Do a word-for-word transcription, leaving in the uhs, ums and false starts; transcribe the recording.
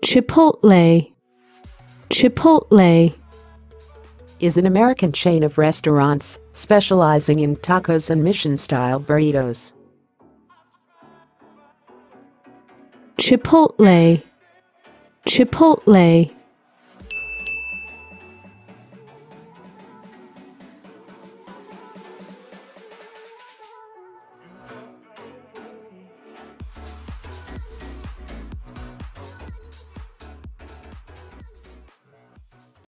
Chipotle, Chipotle. Is an American chain of restaurants specializing in tacos and mission-style burritos. Chipotle, Chipotle.